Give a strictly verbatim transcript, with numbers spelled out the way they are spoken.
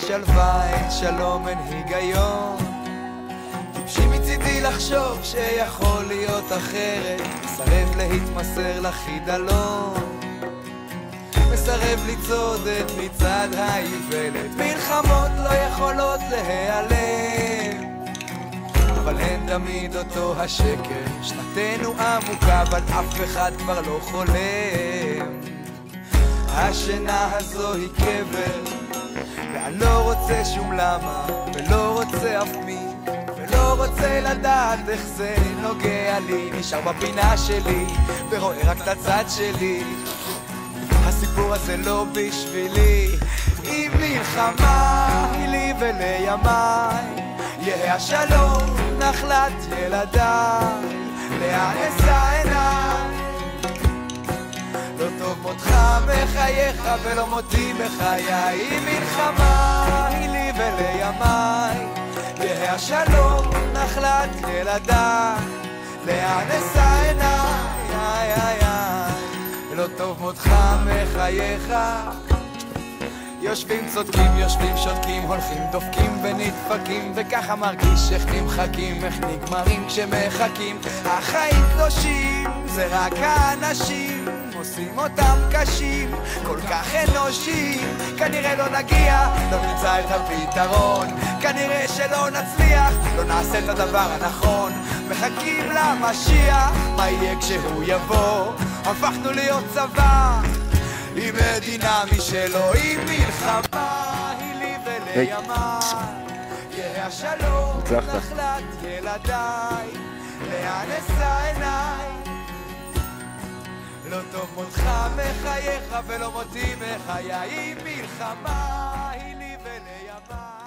שלווה, אין שלום, אין היגיון. טיפשי מצידי לחשוב שיכול להיות אחרת, מסרב להתמסר לחידלון, מסרב לצעוד את מצעד האיוולת. מלחמות לא יכולות להיעלם, אבל הן תמיד אותו השקר. שנתנו עמוקה אבל אף אחד כבר לא חולם. השינה הזו היא קבר, ואני לא רוצה שום למה ולא רוצה אף מי, ולא רוצה לדעת איך זה נוגע לי. נשאר בפינה שלי ורואה רק את הצד שלי, הסיפור הזה לא בשבילי. אם מלחמה היא לי ולימיי, יהיה השלום נחלת ילדיי. לאן אשא עיניי? לא טוב מותך בחייך ולא מותי בחיי. אם מלחמה היא לי ולימיי, יהיה השלום נחלת ילדיי. לאן אשא עיניי? לא טוב מותך מחייך. יושבים צודקים, יושבים שותקים, הולכים דופקים ונדפקים, וככה מרגיש איך נמחקים, איך נגמרים כשמחכים. החיים קדושים, זה רק האנשים עושים אותם קשים, כל כך אנושיים. כנראה לא נגיע, לא נמצא את הפתרון, כנראה שלא נצליח, לא נעשה את הדבר הנכון. מחכים למשיח, מה יהיה כשהוא יבוא? הפכנו להיות צבא עם מדינה משלו. עם מלחמה היא לי ולימיי, יהיה השלום נחלת ילדיי. לאן אשא עיניי? לא טוב מותך מחייך ולא מותי בחיי. עם מלחמה היא לי ולימיי.